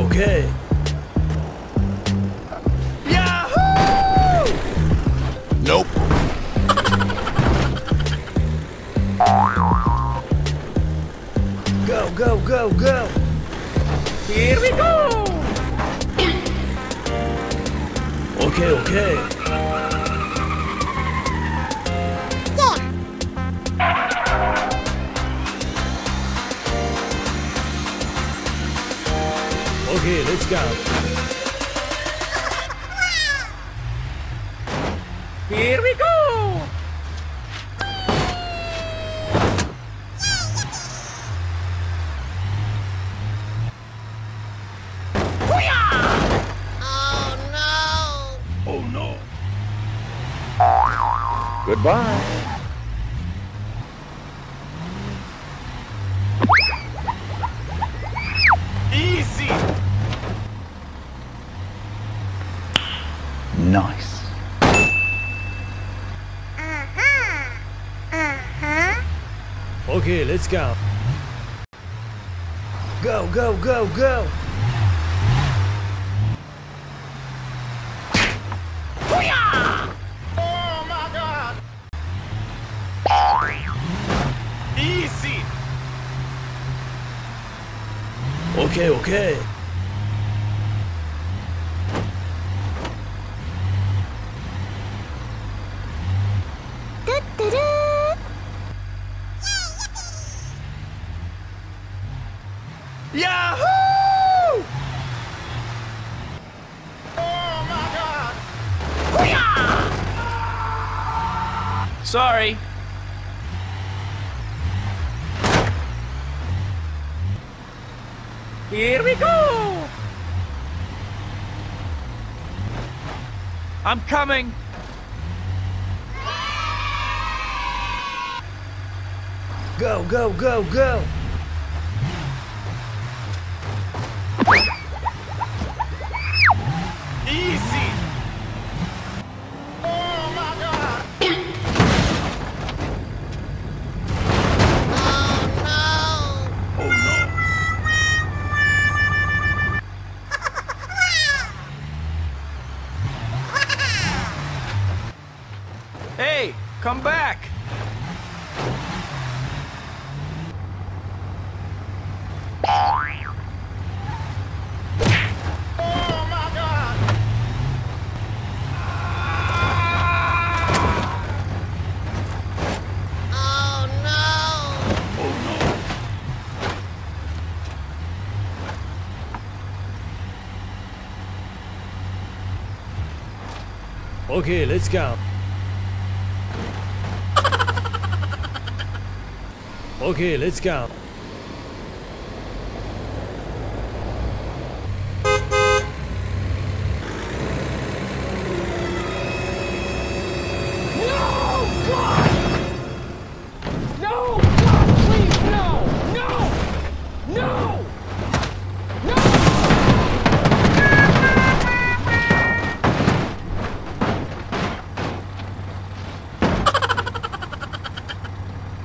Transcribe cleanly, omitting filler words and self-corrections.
okay. Yahoo! Nope. Go, go, go, go! Here we go! Okay, okay. Okay, let's go. Here we go! Oh no. Goodbye. Easy! Nice. Okay, let's go. Go, go, go, go! Oh my god! Easy! Okay, okay. Yahoo! Oh my god! Sorry. Here we go! I'm coming! Go, go, go, go! Easy! Oh my god! Oh no. Hey, come back! Oh my god! Oh no. Okay, let's go. Okay, let's go.